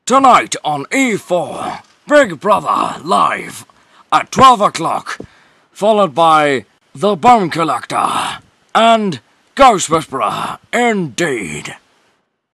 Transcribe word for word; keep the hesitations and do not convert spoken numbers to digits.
Tonight on E four, Big Brother live at twelve o'clock, followed by The Bone Collector and Ghost Whisperer, indeed.